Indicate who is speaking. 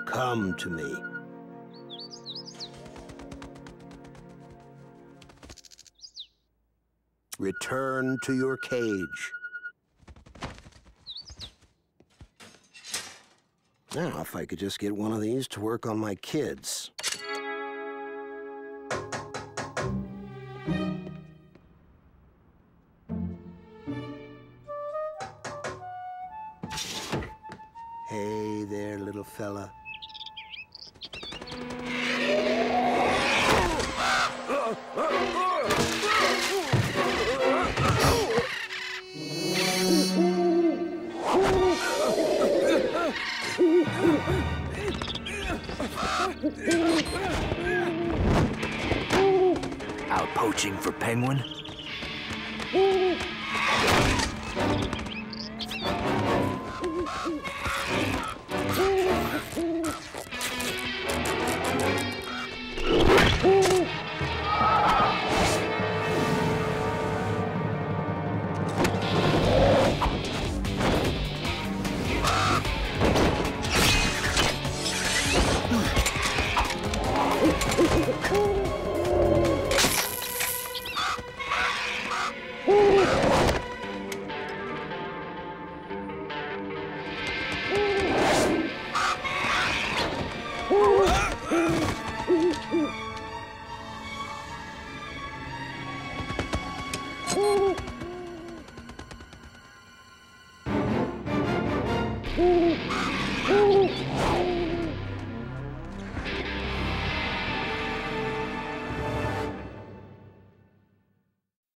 Speaker 1: Come to me. Return to your cage. Now, if I could just get one of these to work on my kids. Hey there, little fella.
Speaker 2: Out poaching for penguin?